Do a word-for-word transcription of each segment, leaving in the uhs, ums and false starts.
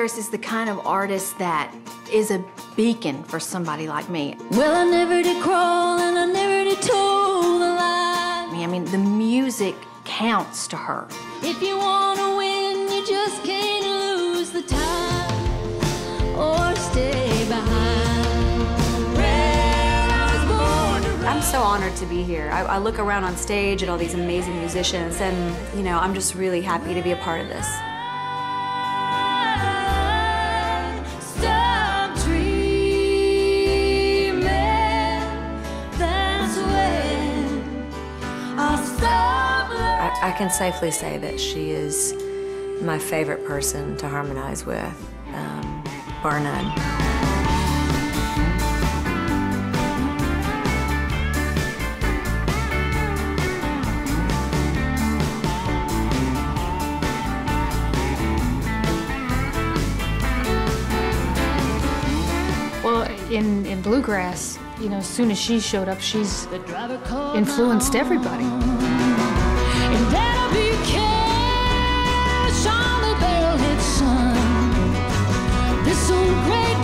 Harris is the kind of artist that is a beacon for somebody like me. Well, I never did crawl and I never did toe the line. I mean, the music counts to her. If you want to win, you just can't lose the time or stay behind. Where I was born to I'm so honored to be here. I, I look around on stage at all these amazing musicians, and you know, I'm just really happy to be a part of this. Stop dreaming, that's when I'll stop learning. I, I can safely say that she is my favorite person to harmonize with, um, bar none. Well, in, in bluegrass, you know, as soon as she showed up, she's influenced everybody. And that'll be cash on the barrelhead, son. This old gray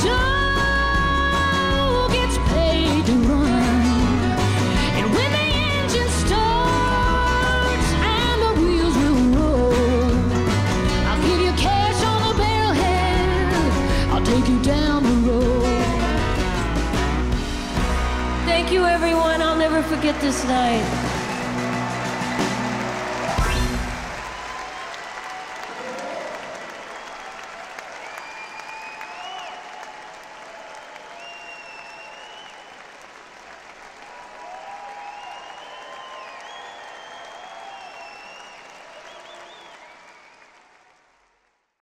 dog gets paid to run. And when the engine starts and the wheels will roll, I'll give you cash on the barrelhead. I'll take you down the road. Thank you, everyone. I'll never forget this night.